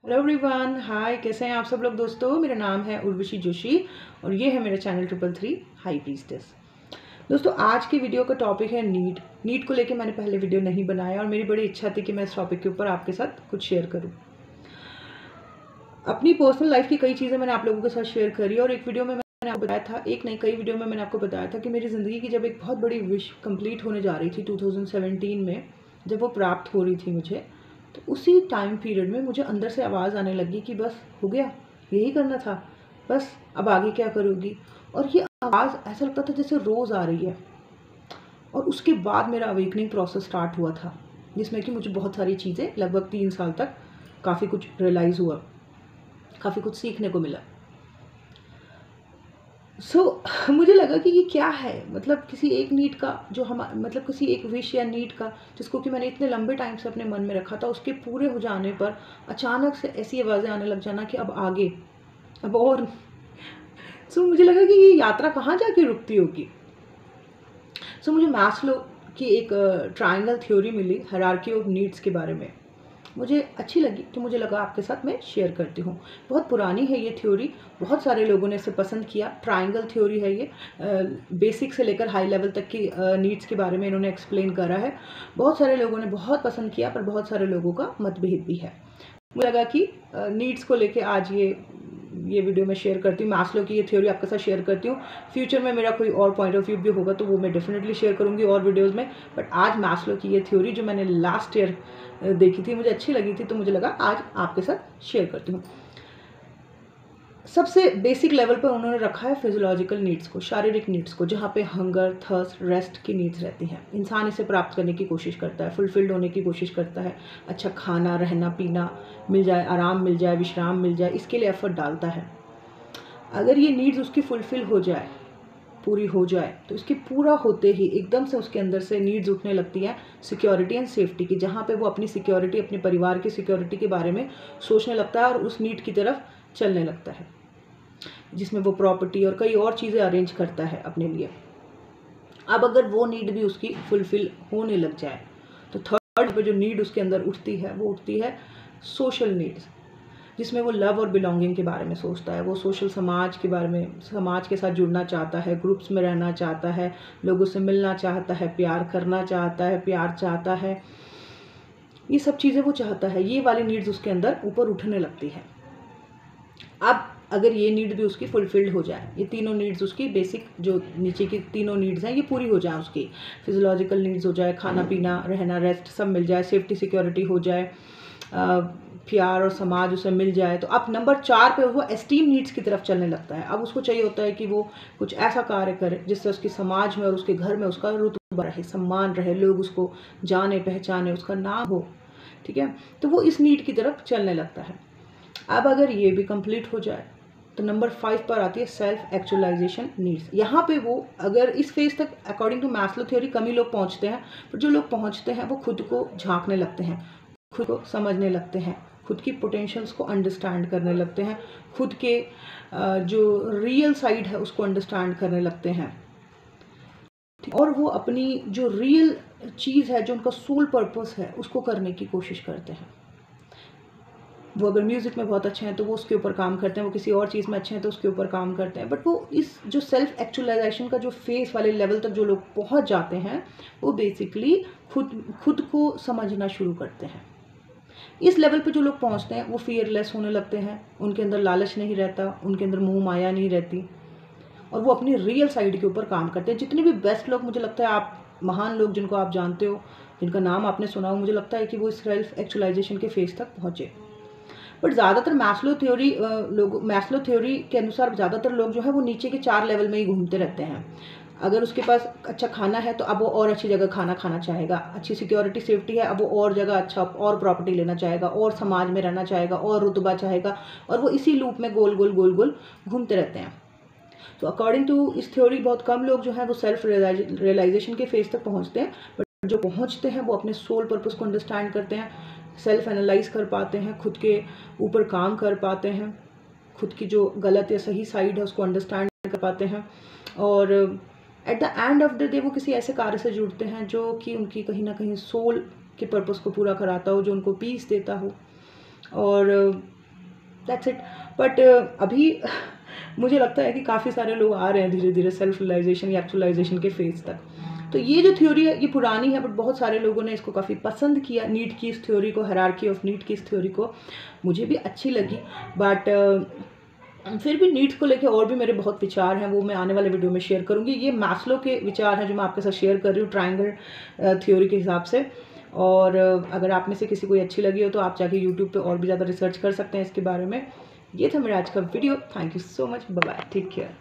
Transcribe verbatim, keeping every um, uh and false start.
Hello everyone, हाय। कैसे हैं आप सब लोग दोस्तों। मेरा नाम है उर्वशी जोशी और ये है मेरा channel triple three high priestess. दोस्तों, आज की वीडियो का टॉपिक है नीट। नीट को लेके मैंने पहले वीडियो नहीं बनाया और मेरी बड़ी इच्छा थी कि मैं इस टॉपिक के ऊपर आपके साथ कुछ शेयर करूं। अपनी पर्सनल लाइफ की कई चीज़ें मैंने आप लोगों के साथ शेयर करी और एक वीडियो में मैंने आपको बताया था, एक नहीं कई वीडियो में मैंने आपको बताया था कि मेरी ज़िंदगी की जब एक बहुत बड़ी विश कंप्लीट होने जा रही थी टू थाउजेंड सेवेंटीन में, जब वो प्राप्त हो रही थी मुझे, तो उसी टाइम पीरियड में मुझे अंदर से आवाज़ आने लगी कि बस हो गया, यही करना था, बस अब आगे क्या करोगी। और ये आवाज़ ऐसा लगता था जैसे रोज़ आ रही है। और उसके बाद मेरा अवेकनिंग प्रोसेस स्टार्ट हुआ था, जिसमें कि मुझे बहुत सारी चीज़ें लगभग तीन साल तक काफ़ी कुछ रियलाइज़ हुआ, काफ़ी कुछ सीखने को मिला। सो so, मुझे लगा कि ये क्या है, मतलब किसी एक नीड का जो हम मतलब किसी एक विश या नीड का जिसको कि मैंने इतने लंबे टाइम से अपने मन में रखा था, उसके पूरे हो जाने पर अचानक से ऐसी आवाज़ें आने लग जाना कि अब आगे, अब और। सो so, मुझे लगा कि ये यात्रा कहाँ जाके रुकती होगी। सो so, मुझे मैस्लो की एक ट्रायंगल थ्योरी मिली हायरार्की ऑफ नीड्स के बारे में, मुझे अच्छी लगी तो मुझे लगा आपके साथ मैं शेयर करती हूँ। बहुत पुरानी है ये थ्योरी, बहुत सारे लोगों ने इसे पसंद किया। ट्रायंगल थ्योरी है ये, बेसिक से लेकर हाई लेवल तक की नीड्स के बारे में इन्होंने एक्सप्लेन करा है। बहुत सारे लोगों ने बहुत पसंद किया, पर बहुत सारे लोगों का मतभेद भी है। मुझे लगा कि नीड्स को लेके आज ये ये वीडियो में शेयर करती हूँ। मैस्लो की ये थ्योरी आपके साथ शेयर करती हूँ। फ्यूचर में मेरा कोई और पॉइंट ऑफ व्यू भी होगा तो वो मैं डेफिनेटली शेयर करूँगी और वीडियोस में। बट आज मैस्लो की ये थ्योरी जो मैंने लास्ट ईयर देखी थी, मुझे अच्छी लगी थी, तो मुझे लगा आज आपके साथ शेयर करती हूँ। सबसे बेसिक लेवल पर उन्होंने रखा है फिजियोलॉजिकल नीड्स को, शारीरिक नीड्स को, जहाँ पे हंगर, थर्स्ट, रेस्ट की नीड्स रहती हैं। इंसान इसे प्राप्त करने की कोशिश करता है, फुलफिल्ड होने की कोशिश करता है। अच्छा खाना, रहना पीना मिल जाए, आराम मिल जाए, विश्राम मिल जाए, इसके लिए एफर्ट डालता है। अगर ये नीड्स उसकी फुलफिल हो जाए, पूरी हो जाए, तो इसके पूरा होते ही एकदम से उसके अंदर से नीड्स उठने लगती हैं सिक्योरिटी एंड सेफ्टी की, जहाँ पे वो अपनी सिक्योरिटी, अपने परिवार की सिक्योरिटी के बारे में सोचने लगता है और उस नीड की तरफ चलने लगता है, जिसमें वो प्रॉपर्टी और कई और चीज़ें अरेंज करता है अपने लिए। अब अगर वो नीड भी उसकी फुलफिल होने लग जाए, तो थर्ड पे जो नीड उसके अंदर उठती है, वो उठती है सोशल नीड्स, जिसमें वो लव और बिलोंगिंग के बारे में सोचता है। वो सोशल समाज के बारे में, समाज के साथ जुड़ना चाहता है, ग्रुप्स में रहना चाहता है, लोगों से मिलना चाहता है, प्यार करना चाहता है, प्यार चाहता है, ये सब चीज़ें वो चाहता है। ये वाली नीड्स उसके अंदर ऊपर उठने लगती है। अब अगर ये नीड भी उसकी फुलफिल्ड हो जाए, ये तीनों नीड्स उसकी बेसिक जो नीचे की तीनों नीड्स हैं ये पूरी हो जाए, उसकी फिजियोलॉजिकल नीड्स हो जाए, खाना पीना, रहना, रेस्ट सब मिल जाए, सेफ्टी सिक्योरिटी हो जाए, प्यार और समाज उसे मिल जाए, तो अब नंबर चार पे वो एस्टीम नीड्स की तरफ चलने लगता है। अब उसको चाहिए होता है कि वो कुछ ऐसा कार्य करे जिससे उसकी समाज में और उसके घर में उसका रुतबा रहे, सम्मान रहे, लोग उसको जाने पहचाने, उसका नाम हो, ठीक है। तो वो इस नीड की तरफ चलने लगता है। अब अगर ये भी कंप्लीट हो जाए तो नंबर फाइव पर आती है सेल्फ एक्चुअलाइजेशन नीड्स। यहाँ पे वो अगर इस फेज तक अकॉर्डिंग टू मैस्लो थ्योरी कम ही लोग पहुँचते हैं, पर जो लोग पहुँचते हैं वो खुद को झांकने लगते हैं, खुद को समझने लगते हैं, खुद की पोटेंशियल्स को अंडरस्टैंड करने लगते हैं, खुद के जो रियल साइड है उसको अंडरस्टैंड करने लगते हैं, और वो अपनी जो रियल चीज़ है, जो उनका सोल पर्पस है, उसको करने की कोशिश करते हैं। वो अगर म्यूज़िक में बहुत अच्छे हैं तो वो उसके ऊपर काम करते हैं, वो किसी और चीज़ में अच्छे हैं तो उसके ऊपर काम करते हैं। बट वो इस जो सेल्फ एक्चुअलाइजेशन का जो फेस वाले लेवल तक जो लोग पहुंच जाते हैं, वो बेसिकली खुद खुद को समझना शुरू करते हैं। इस लेवल पे जो लोग पहुंचते हैं वो फियरलेस होने लगते हैं, उनके अंदर लालच नहीं रहता, उनके अंदर मोह माया नहीं रहती, और वो अपनी रियल साइड के ऊपर काम करते हैं। जितने भी बेस्ट लोग, मुझे लगता है आप महान लोग जिनको आप जानते हो, जिनका नाम आपने सुना हो, मुझे लगता है कि वो इस सेल्फ एक्चुअलाइजेशन के फेस तक पहुँचे। बट ज़्यादातर मैस्लो थ्योरी लोग मैस्लो थ्योरी के अनुसार ज़्यादातर लोग जो है वो नीचे के चार लेवल में ही घूमते रहते हैं। अगर उसके पास अच्छा खाना है तो अब वो और अच्छी जगह खाना खाना चाहेगा, अच्छी सिक्योरिटी सेफ्टी है अब वो और जगह अच्छा और प्रॉपर्टी लेना चाहेगा, और समाज में रहना चाहेगा, और रुतबा चाहेगा, और वो इसी लूप में गोल गोल गोल गोल घूमते रहते हैं। तो अकॉर्डिंग टू इस थ्योरी बहुत कम लोग जो है वो सेल्फ रियलाइजेशन के फेज तक पहुँचते हैं। बट जो पहुँचते हैं वो अपने सोल पर्पस को अंडरस्टैंड करते हैं, सेल्फ एनालाइज कर पाते हैं, खुद के ऊपर काम कर पाते हैं, खुद की जो गलत या सही साइड है उसको अंडरस्टैंड कर पाते हैं, और at the end of the day वो किसी ऐसे कार्य से जुड़ते हैं जो कि उनकी कहीं ना कहीं सोल के पर्पस को पूरा कराता हो, जो उनको पीस देता हो, और दैट्स इट। बट अभी मुझे लगता है कि काफ़ी सारे लोग आ रहे हैं धीरे धीरे सेल्फ रियलाइजेशन या एक्चुअलाइजेशन के फेज तक। तो ये जो थ्योरी है ये पुरानी है, बट बहुत सारे लोगों ने इसको काफ़ी पसंद किया, नीट की इस थ्योरी को, हायरार्की ऑफ नीड की इस थ्योरी को। मुझे भी अच्छी लगी, बट फिर भी नीड्स को लेके और भी मेरे बहुत विचार हैं, वो मैं आने वाले वीडियो में शेयर करूँगी। ये मैस्लो के विचार हैं जो मैं आपके साथ शेयर कर रही हूँ ट्रायंगल थ्योरी के हिसाब से। और अगर आप में से किसी को अच्छी लगी हो तो आप जाके यूट्यूब पे और भी ज़्यादा रिसर्च कर सकते हैं इसके बारे में। ये था मेरा आज का video. Thank you so much, bye bye, take care.